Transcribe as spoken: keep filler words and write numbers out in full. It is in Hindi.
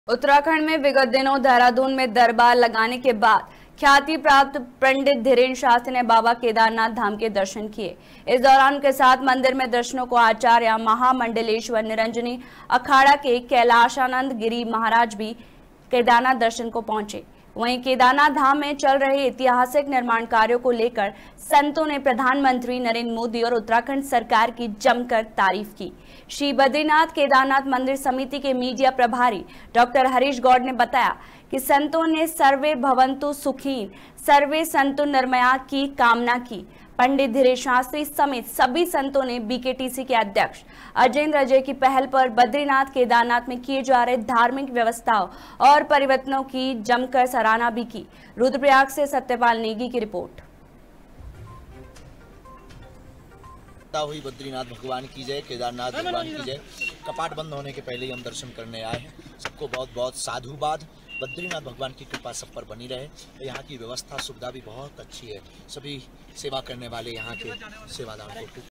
उत्तराखंड में विगत दिनों देहरादून में दरबार लगाने के बाद ख्याति प्राप्त पंडित धीरेन्द्र शास्त्री ने बाबा केदारनाथ धाम के दर्शन किए। इस दौरान उनके साथ मंदिर में दर्शनों को आचार्य महामंडलेश्वर निरंजनी अखाड़ा के कैलाशानंद गिरी महाराज भी केदारनाथ दर्शन को पहुंचे। वहीं केदारनाथ धाम में चल रहे ऐतिहासिक निर्माण कार्यों को लेकर संतों ने प्रधानमंत्री नरेंद्र मोदी और उत्तराखंड सरकार की जमकर तारीफ की। श्री बद्रीनाथ केदारनाथ मंदिर समिति के मीडिया प्रभारी डॉक्टर हरीश गौड़ ने बताया कि संतों ने सर्वे भवन्तु सुखीन सर्वे संतु निर्मया की कामना की। पंडित धीरेन्द्र शास्त्री समेत सभी संतों ने बीकेटीसी के अध्यक्ष अजेंद्र अजय की पहल पर बद्रीनाथ केदारनाथ में किए जा रहे धार्मिक व्यवस्थाओं और परिवर्तनों की जमकर सराहना भी की। रुद्रप्रयाग से सत्यपाल नेगी की रिपोर्ट। हुई बद्रीनाथ भगवान की जय, केदारनाथ भगवान की जय। कपाट बंद होने के पहले ही हम दर्शन करने आए हैं। सबको बहुत बहुत साधुवाद। बद्रीनाथ भगवान की कृपा सब पर बनी रहे। यहाँ की व्यवस्था सुविधा भी बहुत अच्छी है। सभी सेवा करने वाले यहाँ के सेवादार को